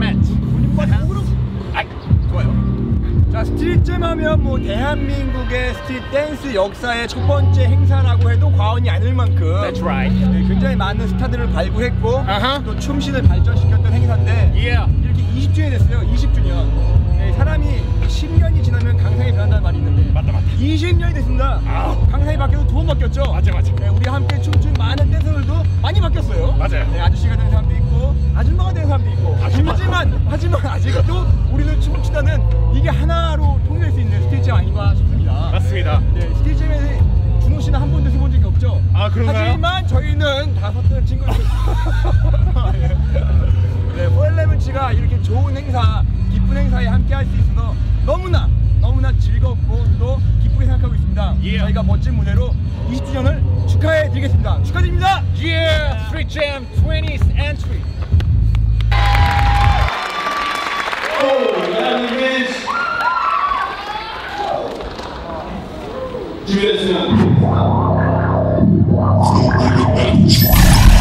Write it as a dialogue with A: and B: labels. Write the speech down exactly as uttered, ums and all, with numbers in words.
A: met.
B: 본인과 누구로?
A: 아, 좋아요.
B: 자, 스틸잼 하면 뭐 대한민국의 스틸 댄스 역사의 첫 번째 행사라고 해도 과언이 아닐 만큼
A: That's right.
B: 네, 굉장히 많은 스타들을 발굴했고
A: Uh-huh.
B: 또 춤신을 발전시켰던 행사인데
A: Yeah.
B: 이렇게 이십 주년이 됐어요. 이십 주년. 네, 사람이 십 년이 지나면 강상이 변한다는 말이 있는데
A: 맞다, 맞다.
B: 이십 년이 됐습니다.
A: 아우.
B: 강상이 바뀌어도 두 번 바뀌었죠.
A: 맞아, 맞아.
B: 네, 우리 함께 춤춘 많은 댄서들도 많이 바뀌었어요.
A: 맞아요.
B: 네, 아저씨가 된 사람도 있고 아줌마가 된 사람도 있고 하지만 하지만 아직도 우리는 춤을 추다는 이게 하나로 통일될 수 있는 스틸잼 아닌가 싶습니다.
A: 맞습니다.
B: 네, 스틸잼에 준호 씨는 한 번도 해본 적이 없죠.
A: 아, 그런가요?
B: 하지만 저희는 다 섰던 친구들. 네, 포엘레븐치가 이렇게 좋은 행사, 기쁜 행사에 함께 할 수 있어서 너무나 너무나 즐겁고 또 기쁘게 생각하고 있습니다.
A: Yeah.
B: 저희가 멋진 무대로 이십 주년을 축하해 드리겠습니다. 축하드립니다.
A: Yeah, Street Jam twentieth entry.
C: 준비됐으면